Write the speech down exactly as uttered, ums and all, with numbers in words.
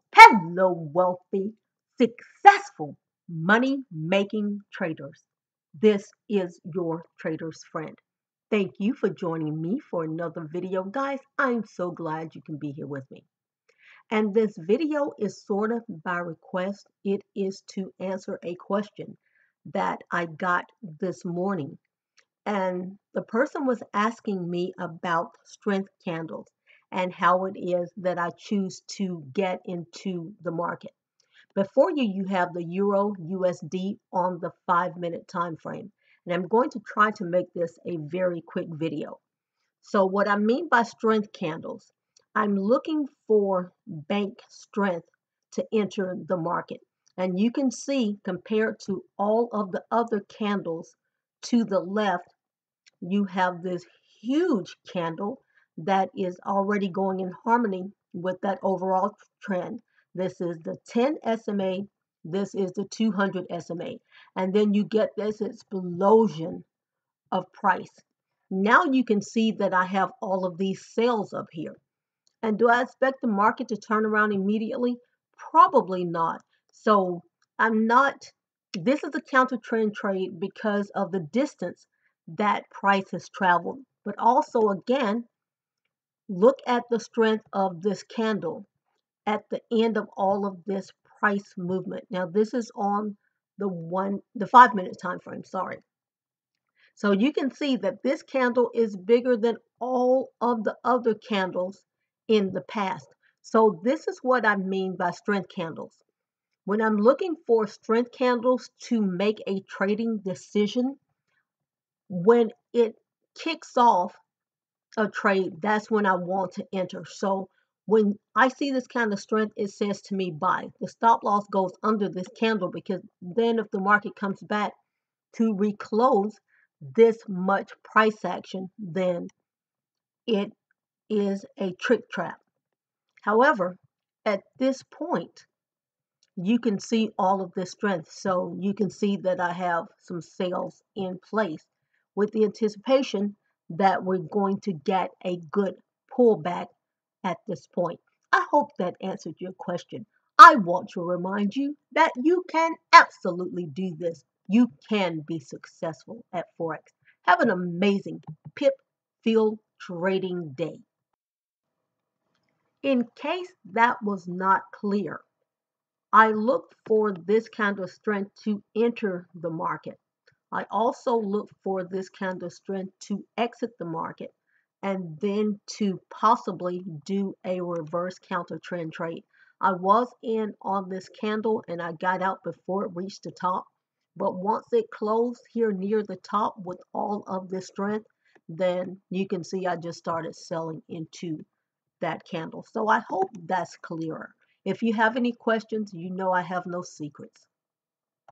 Hello, wealthy, successful, money making traders. This is your trader's friend. Thank you for joining me for another video, guys. I'm so glad you can be here with me. And this video is sort of by request. It is to answer a question that I got this morning. And the person was asking me about strength candles and how it is that I choose to get into the market. Before you, you have the Euro U S D on the five minute time frame. And I'm going to try to make this a very quick video. So what I mean by strength candles, I'm looking for bank strength to enter the market. And you can see compared to all of the other candles to the left, you have this huge candle that is already going in harmony with that overall trend. This is the ten S M A, this is the two hundred S M A, and then you get this explosion of price. Now you can see that I have all of these sales up here. And do I expect the market to turn around immediately? Probably not. So I'm not, this is a counter trend trade because of the distance that price has traveled. But also, again, look at the strength of this candle at the end of all of this price movement. Now, this is on the one, the five minute time frame, sorry. So you can see that this candle is bigger than all of the other candles in the past. So this is what I mean by strength candles. When I'm looking for strength candles to make a trading decision, when it kicks off a trade, that's when I want to enter. So when I see this kind of strength, it says to me buy. The stop loss goes under this candle because then if the market comes back to reclose this much price action, then it is a trick trap. However, at this point, you can see all of this strength. So you can see that I have some sales in place with the anticipation that we're going to get a good pullback at this point. I hope that answered your question. I want to remind you that you can absolutely do this. You can be successful at Forex. Have an amazing pip filled trading day. In case that was not clear, I look for this kind of strength to enter the market. I also look for this kind of strength to exit the market and then to possibly do a reverse counter trend trade. I was in on this candle and I got out before it reached the top. But once it closed here near the top with all of this strength, then you can see I just started selling into that candle. So I hope that's clearer. If you have any questions, you know I have no secrets.